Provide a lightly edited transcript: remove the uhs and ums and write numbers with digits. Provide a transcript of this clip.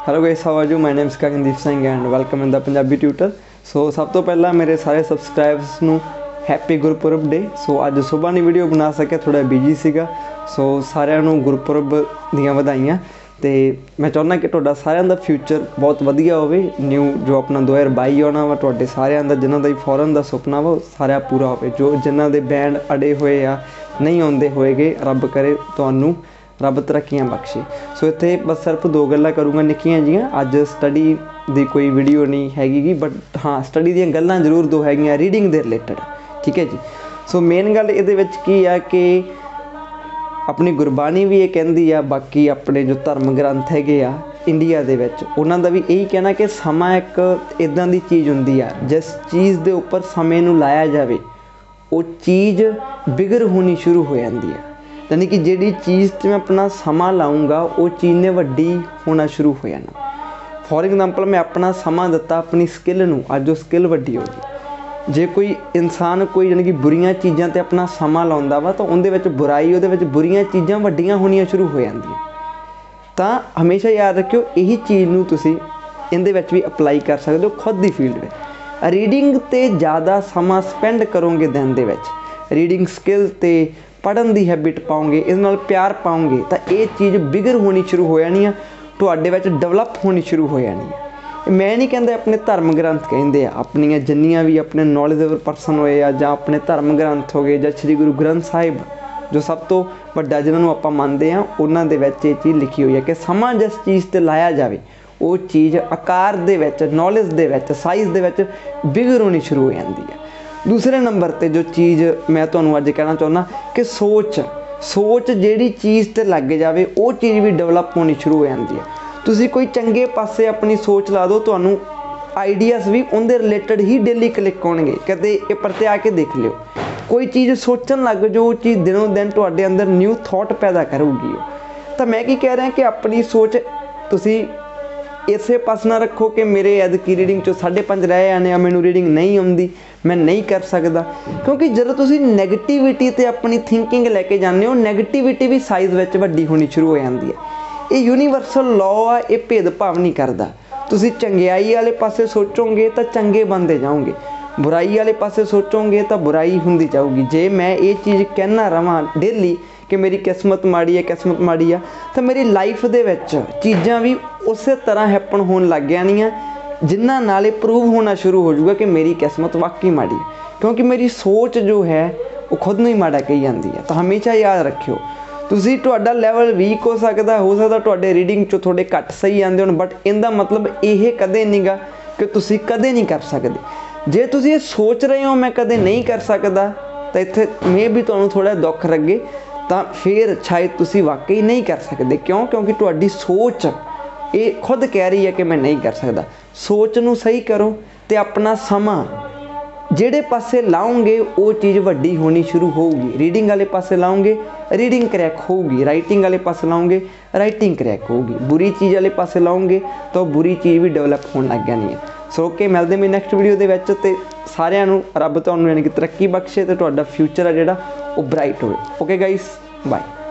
Hello guys, how are you? My name is Gagandeep Singh and welcome in the Punjabi tutor. So सब तो पहला मेरे सारे सबसक्राइबर्स ਨੂੰ हैप्पी गुरपुरब डे। सो ਅੱਜ ਸੁਬਾਹ ਨਹੀਂ ਵੀਡੀਓ ਬਣਾ ਸਕਿਆ, ਥੋੜਾ ਬਿਜੀ ਸੀਗਾ। ਸੋ ਸਾਰਿਆਂ ਨੂੰ ਗੁਰਪੁਰਬ ਦੀਆਂ ਵਧਾਈਆਂ। ਤੇ ਮੈਂ ਚਾਹੁੰਦਾ ਕਿ ਤੁਹਾਡਾ ਸਾਰਿਆਂ ਦਾ ਫਿਊਚਰ ਬਹੁਤ ਵਧੀਆ ਹੋਵੇ। ਨਿਊ ਜੋ ਆਪਣਾ 2022 ਆਉਣਾ ਵਾ, ਤੁਹਾਡੇ ਸਾਰਿਆਂ ਦਾ ਜਿਨ੍ਹਾਂ ਦਾ ਵੀ ਫੋਰਨ ਦਾ ਸੁਪਨਾ ਵਾ ਸਾਰਿਆਂ ਪੂਰਾ ਹੋਵੇ। ਜੋ ਜਿਨ੍ਹਾਂ ਦੇ ਬੈਂਡ ਅੜੇ ਹੋਏ ਆ ਨਹੀਂ ਆਉਂਦੇ ਹੋਏਗੇ, ਰੱਬ ਕਰੇ ਤੁਹਾਨੂੰ रब तरक्कियां बख्शे। सो इत्थे बस सिर्फ दो गल्लां करूँगा निक्कियां जियां। अज स्टडी दी कोई वीडियो नहीं हैगी, बट हाँ स्टडी दियां गल्लां जरूर दो हैगियां रीडिंग दे रिलेटेड, ठीक है जी। सो मेन गल इहदे विच की आ कि अपनी गुरबाणी भी ये कहती आ, बाकी अपने जो धर्म ग्रंथ हैगे आ इंडिया दे विच उन्हां दा भी यही कहना कि समा एक इदां दी चीज़ हुंदी आ, जिस चीज़ दे उपर समय नूं लाया जावे वो चीज़ बिगड़ होनी शुरू हो जाती है। यानी कि जिहड़ी चीज़ ते मैं अपना समा लाऊंगा वो चीज़ ने वड्डी होना शुरू हो जाना। फॉर एग्जाम्पल मैं अपना समा दिता अपनी स्किल नूं, अज वो स्किल वड्डी हो गई। जे कोई इंसान कोई यानी कि बुरियां चीज़ां ते अपना समा लाउंदा वा तो उहदे विच बुराई, उहदे विच बुरियां चीज़ां वड्डियां होणियां शुरू हो जांदियां। तां हमेशा याद रखियो यही चीज़ नूं तुसीं इहदे विच भी अप्लाई कर सकदे हो खुद दी फील्ड विच। रीडिंग ते ज़्यादा समा स्पेंड करोगे दिन दे विच, रीडिंग स्किल ते पढ़न की हैबिट पाओगे, इस नाल प्यार पाओगे तो ये चीज़ बिगड़ होनी शुरू हो जानी है, तुहाडे विच डेवलप होनी शुरू हो जानी है। मैं नहीं कहता अपने धर्म ग्रंथ कहते अपनियां जिन्नियां भी अपने नॉलेजेबल पर्सन होए या अपने धर्म ग्रंथ हो गए, या श्री गुरु ग्रंथ साहिब जो सब तो वड्डा जिन्होंने आपां मनदे हां, उन्हां दे विच ये चीज़ लिखी हुई है कि समा जिस चीज़ ते लाया जाए वो चीज़ आकार दे विच, नॉलेज दे विच, साइज़ दे विच बिगड़ होनी शुरू हो जाती है। दूसरे नंबर पर जो चीज़ मैं तुहानूं अज कहना चाहुंदा कि सोच जिहड़ी चीज़ ते लग जाए वो चीज़ भी डेवलप होनी शुरू हो जाती है। तुसीं कोई चंगे पासे अपनी सोच ला दो, तुहानूं आइडियाज़ भी उनके रिलेटेड ही डेली क्लिक होणगे। कदे ये परते आके देख लियो, कोई चीज़ सोचन लग जो वो चीज़ दिनों दिन तुहाडे अंदर न्यू थॉट पैदा करूगी। तो मैं की कह रहा कि अपनी सोच तुसीं इसे पास ना रखो कि मेरे अदकी रीडिंग चो 5.5 रह जाने, मैनू रीडिंग नहीं आती, मैं नहीं कर सकता। क्योंकि जो तुसी नैगेटिविटी ते अपनी थिंकिंग लैके जाने हो, नैगेटिविटी भी साइज़ विच वड्डी होनी शुरू हो जाती है। ये यूनीवर्सल लॉ आ, ये भेदभाव नहीं करता। तुसी चंगियाई वाले पासे सोचोगे तो चंगे बनते जाओगे, बुराई वाले पासे सोचोगे तो बुराई होंदी जाऊगी। जे मैं ये चीज़ कहना रवां डेली कि मेरी किस्मत माड़ी है, किस्मत माड़ी है, तो मेरी लाइफ दे विच चीज़ां भी उस तरह हैपन होण लग जानियां जिन्हां नाल प्रूव होना शुरू हो जाऊगा कि मेरी किस्मत वाकई माड़ी है। क्योंकि मेरी सोच जो है वो खुद नूं ही माड़ा कही जाती है। तो हमेशा याद रखियो, तुसी तुहाडा लैवल वीक हो सकदा तुहाडे रीडिंग चो थोड़े घट सही आंदे होण, बट इहदा मतलब यह कदे नहीं गा कि तुसी कदे नहीं कर सकदे। जे तुसी ये सोच रहे हो मैं कदे नहीं कर सकदा, तो इत्थे मे भी तुहानूं थोड़ा दुख लगे, तो फिर शायद तुसी वाकई नहीं कर सकते। क्यों? क्योंकि तुहाडी सोच ये खुद कह रही है कि मैं नहीं कर सकता। सोच नूं सही करो तो अपना समा जिहड़े पासे लाओगे वो चीज़ वड्डी होनी शुरू होगी। रीडिंग वाले पासे लाओगे रीडिंग क्रैक होगी, राइटिंग वाले पासे लाओगे राइटिंग क्रैक होगी, बुरी चीज़ वाले पासे लाओगे तो बुरी चीज़ भी डेवलप होने लग जानी है। सो ओके, मिलते मैं नैक्सट वीडियो के विच, ते सारिआं नूं रब तुहानूं यानी कि तरक्की बख्शे ते तुहाडा फ्यूचर है जिहड़ा वो ब्राइट होवे। Okay guys, bye.